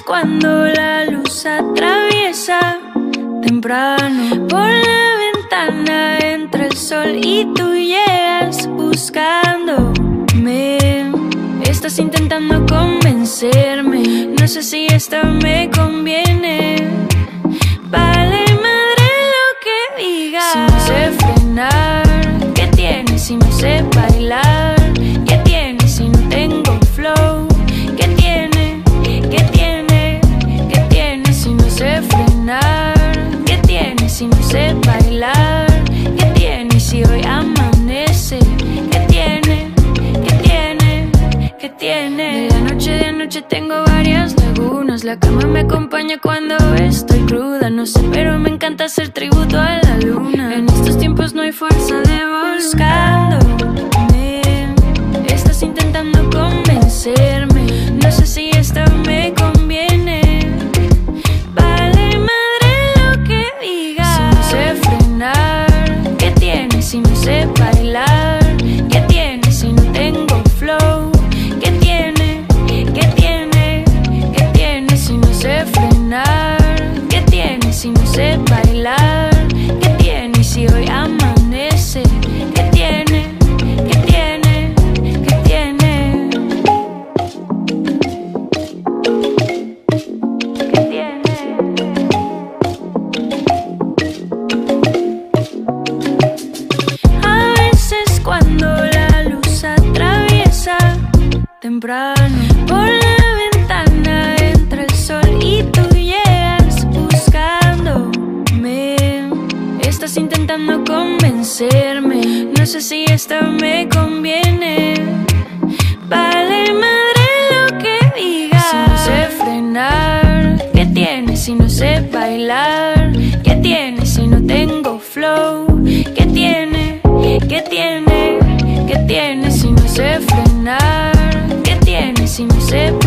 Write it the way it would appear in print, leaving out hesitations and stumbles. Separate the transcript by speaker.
Speaker 1: cuando la luz atraviesa temprano por la ventana, entra el sol y tú llegas buscándome. Estás intentando convencerme, no sé si esto me conviene. Vale madre lo que digas. Si no sé frenar, ¿qué tiene si no sé bailar? ¿Qué tiene si no tengo flow? ¿Qué tiene? ¿Qué tiene? ¿Qué tiene si no sé frenar? ¿Qué tiene si no sé bailar? ¿Qué tiene si hoy amanece? ¿Qué tiene? ¿Qué tiene? ¿Qué tiene? De noche tengo varias lagunas. La cama me acompaña cuando estoy cruda. No sé, pero me encanta hacer tributo a la luna. En estos tiempos no hay fuerza de buscándome. Estás intentando convencerme, no sé si esto me conviene. Vale madre lo que digas. Si no sé frenar, ¿qué tiene si no sé bailar? ¿Qué tiene si no tengo flow? ¿Qué tiene? ¿Qué tiene? ¿Qué tiene si no sé frenar? ¿Qué tiene si no sé bailar? ¿Qué tiene si hoy amanece? ¿Qué tiene? ¿Qué tiene? ¿Qué tiene? ¿Qué tiene? A veces cuando la luz atraviesa temprano por la ventana, entra el sol y tú llegas buscándome. Estás intentando convencerme, no sé si esto me conviene. Vale madre lo que digas. Si no sé frenar, ¿qué tiene si no sé bailar? ¿Qué tiene si no tengo flow? ¿Qué tiene? ¿Qué tiene? ¿Qué tiene si no sé frenar? ¿Qué tiene si no sé